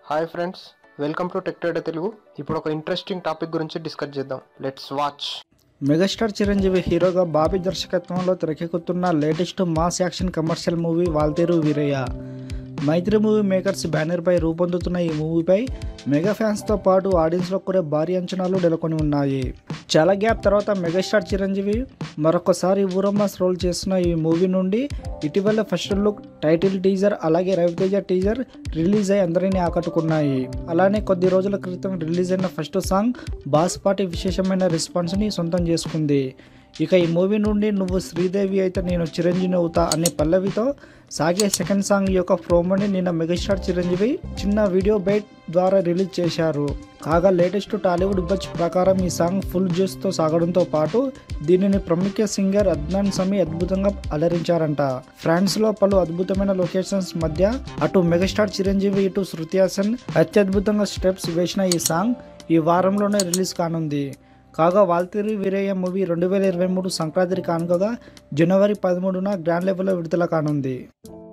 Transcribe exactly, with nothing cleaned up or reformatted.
Hi friends, welcome to tech trader Telugu. ఇప్పుడు ఒక interesting topic గురించి డిస్కస్ చేద్దాం. Let's watch. మెగాస్టార్ చిరంజీవి హీరోగా బాబీ దర్శకత్వంలో తెరకెక్కుతున్న latest mass action commercial movie Waltair Veerayya. Mythri movie makers బ్యానర్పై రూపొందుతున్న ఈ మూవీపై మెగా ఫ్యాన్స్తో పాటు ఆడియన్స్లో కూడా భారీ అంచనాలు నెలకొని ఉన్నాయి. చాలా గ్యాప్ తర్వాత మెగాస్టార్ చిరంజీవి మరొకసారి ఊరమాస్ రోల్ చేస్తున్న ఈ మూవీ నుండి ఇటీవల ఫస్ట్ లుక్, టైటిల్ టీజర్, అలాగే రవితేజ టీజర్ రిలీజ్ అయి అందరినీ ఆకట్టుకున్నాయి. అలానే కొద్ది రోజుల క్రితం రిలీజ్ అయిన ఫస్ట్ సాంగ్ బాస్ పార్టీ విశేషమైన రెస్పాన్స్ని సొంతం చేసుకుంది. ఇక ఈ మూవీ నుండి నువ్వు శ్రీదేవి అయితే నేను చిరంజీవి అవుతా అనే పల్లవితో సాగే సెకండ్ సాంగ్ యొక్క ప్రోమోని నిన్న మెగాస్టార్ చిరంజీవి చిన్న వీడియో బైట్ ద్వారా రిలీజ్ చేశారు. కాగా లేటెస్ట్ టాలీవుడ్ బజ్ ప్రకారం ఈ సాంగ్ ఫుల్ జ్యూస్తో సాగడంతో పాటు దీనిని ప్రముఖ సింగర్ అద్నాన్ సమీ అద్భుతంగా అలరించారంట. ఫ్రాన్స్లో పలు అద్భుతమైన లొకేషన్స్ మధ్య అటు మెగాస్టార్ చిరంజీవి ఇటు శృతి హాసన్ అత్యద్భుతంగా స్టెప్స్ వేసిన ఈ సాంగ్ ఈ వారంలోనే రిలీజ్ కానుంది. కాగా వాల్తేరు వీరయ్య మూవీ రెండు వేల ఇరవై మూడు సంక్రాంతి కానుకగా జనవరి పదమూడున గ్రాండ్ లెవెల్లో విడుదల కానుంది.